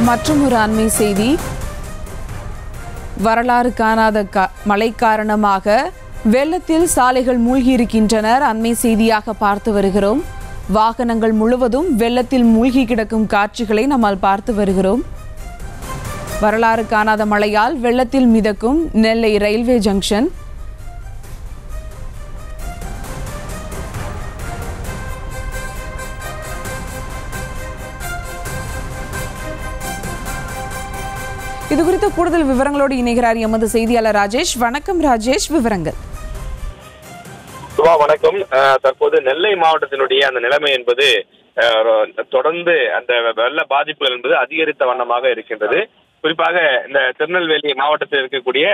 மற்றொரு அண்மை செய்தி. வரலாறு காணாத மழை காரணமாக வெள்ளத்தில் சாலைகள் மூழ்கியிருக்கின்றனர். அண்மை செய்தியாக பார்த்து வருகிறோம். வாகனங்கள் முழுவதும் வெள்ளத்தில் மூழ்கி கிடக்கும் காட்சிகளை நம்மால் பார்த்து வருகிறோம். வரலாறு காணாத மழையால் வெள்ளத்தில் மிதக்கும் நெல்லை ரயில்வே ஜங்ஷன். இது குறித்த கூடுதல் விவரங்களோடு இணைகிறார் எமது செய்தியாளர் ராஜேஷ். வணக்கம் ராஜேஷ், விவரங்கள். வணக்கம். தற்போது நெல்லை மாவட்டத்தினுடைய அந்த நிலைமை என்பது தொடர்ந்து அந்த வெள்ள பாதிப்புகள் என்பது அதிகரித்த வண்ணமாக இருக்கின்றது. குறிப்பாக இந்த திருநெல்வேலி மாவட்டத்தில் இருக்கக்கூடிய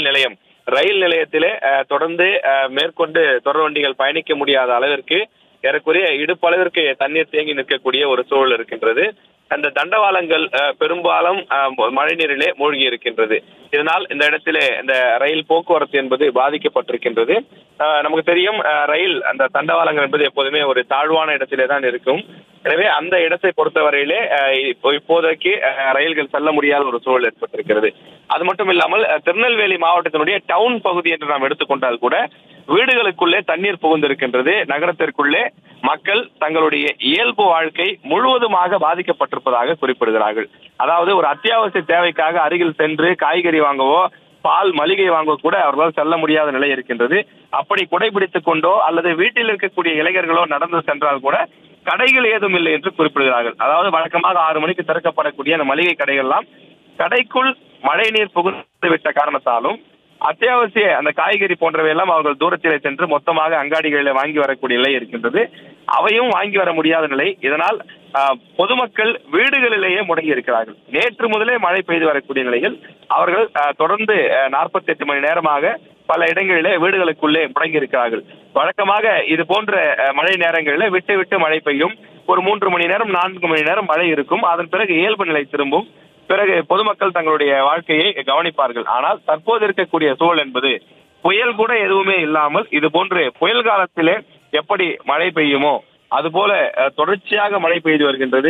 ரயில் நிலையத்திலே தொடர்ந்து மேற்கொண்டு தொடர் வண்டிகள் பயணிக்க முடியாத அளவிற்கு ஏறக்குறைய இடுப்பளவிற்கு தண்ணீர் தேங்கி நிற்கக்கூடிய ஒரு சூழல் இருக்கின்றது. அந்த தண்டவாளங்கள் பெரும்பாலும் மழை நீரிலே மூழ்கி இருக்கின்றது. இதனால் இந்த இடத்திலே இந்த ரயில் போக்குவரத்து என்பது பாதிக்கப்பட்டிருக்கின்றது. நமக்கு தெரியும், ரயில் அந்த தண்டவாளங்கள் என்பது எப்போதுமே ஒரு தாழ்வான இடத்திலே தான் இருக்கும். எனவே அந்த இடத்தை பொறுத்தவரையிலே இப்போதைக்கு ரயில்கள் செல்ல முடியாத ஒரு சூழல் ஏற்பட்டிருக்கிறது. அது மட்டும் இல்லாமல் திருநெல்வேலி மாவட்டத்தினுடைய டவுன் பகுதி என்று நாம் எடுத்துக்கொண்டால் கூட வீடுகளுக்குள்ளே தண்ணீர் புகுந்திருக்கின்றது. நகரத்திற்குள்ளே மக்கள் தங்களுடைய இயல்பு வாழ்க்கை முழுவதுமாக பாதிக்கப்பட்டிருப்பதாக குறிப்பிடுகிறார்கள். அதாவது ஒரு அத்தியாவசிய தேவைக்காக அருகில் சென்று காய்கறி வாங்கவோ பால் மளிகை வாங்க கூட அவர்களால் செல்ல முடியாத நிலை இருக்கின்றது. அப்படி குடைபிடித்துக் கொண்டோ அல்லது வீட்டில் இருக்கக்கூடிய இளைஞர்களோ நடந்து சென்றால் கூட கடைகள் ஏதும் இல்லை என்று குறிப்பிடுகிறார்கள். அதாவது வழக்கமாக 6 மணிக்கு திறக்கப்படக்கூடிய அந்த மளிகை கடைகள்லாம் கடைக்குள் மழை நீர் புகுந்து விட்ட காரணத்தாலும் அத்தியாவசிய அந்த காய்கறி போன்றவை எல்லாம் அவர்கள் தூரத்திலே சென்று மொத்தமாக அங்காடிகளில் வாங்கி வரக்கூடிய நிலை இருக்கின்றது. அவையும் வாங்கி வர முடியாத நிலை. இதனால் பொதுமக்கள் வீடுகளிலேயே முடங்கி இருக்கிறார்கள். நேற்று முதலே மழை பெய்து வரக்கூடிய நிலையில் அவர்கள் தொடர்ந்து 48 மணி நேரமாக பல இடங்களிலே வீடுகளுக்குள்ளே முடங்கி இருக்கிறார்கள். வழக்கமாக இது போன்ற மழை நேரங்களில் விட்டு விட்டு மழை பெய்யும். ஒரு 3 மணி நேரம் 4 மணி நேரம் மழை இருக்கும். அதன் பிறகு இயல்பு நிலை திரும்பும். பிறகு பொதுமக்கள் தங்களுடைய வாழ்க்கையை கவனிப்பார்கள். ஆனால் தற்போது இருக்கக்கூடிய சூழல் என்பது புயல் கூட எதுவுமே இல்லாமல் இது போன்று புயல் காலத்திலே எப்படி மழை பெய்யுமோ அதுபோல தொடர்ச்சியாக மழை பெய்து வருகின்றது.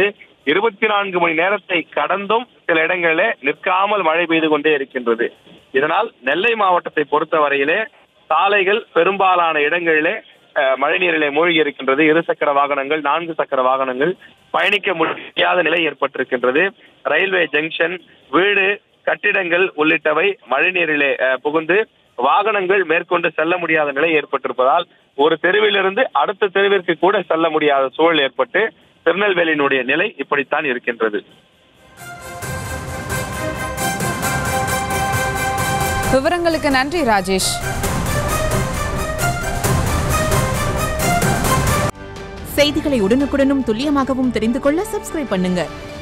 24 மணி நேரத்தை கடந்தும் சில இடங்களிலே நிற்காமல் மழை பெய்து கொண்டே இருக்கின்றது. இதனால் நெல்லை மாவட்டத்தை பொறுத்தவரையிலே சாலைகள் பெரும்பாலான இடங்களிலே மழை நீரிலே மூழ்கி இருக்கின்றது. 2 சக்கர வாகனங்கள் 4 சக்கர வாகனங்கள் பயணிக்க முடியாத நிலை ஏற்பட்டிருக்கின்றது. ரயில்வே ஜங்ஷன், வீடு, கட்டிடங்கள் உள்ளிட்டவை மழை நீரிலே புகுந்து வாகனங்கள் மேற்கொண்டு செல்ல முடியாத நிலை ஏற்பட்டிருப்பதால் ஒரு தெருவிலிருந்து அடுத்த தெருவிற்கு கூட செல்ல முடியாத சூழல் ஏற்பட்டு திருநெல்வேலியினுடைய நிலை இப்படித்தான் இருக்கின்றது. விவரங்களுக்கு நன்றி ராஜேஷ். செய்திகளை உடனுக்குடனும் துல்லியமாகவும் தெரிந்து கொள்ள சப்ஸ்கிரைப் பண்ணுங்க.